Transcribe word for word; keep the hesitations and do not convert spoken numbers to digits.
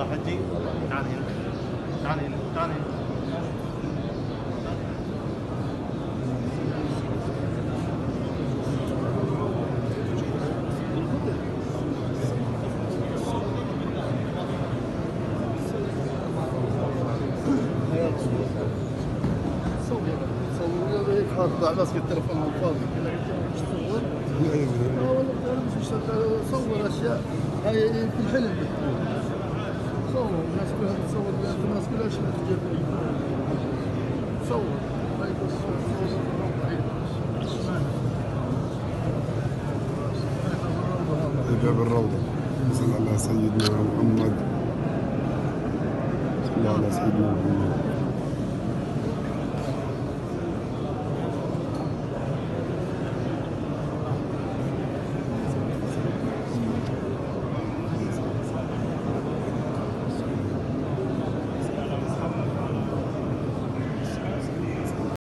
يلا حجي تعال هنا تعال هنا تعال هنا حاط ماسك التليفون على الفاضي كذا تصور لا والله مش صور اشياء هاي في الحلم صور الناس كلها تصور الناس كلها اشياء تجيب صور هاي تصور باب الروضة. صلى على سيدنا محمد. صلى على سيدنا محمد.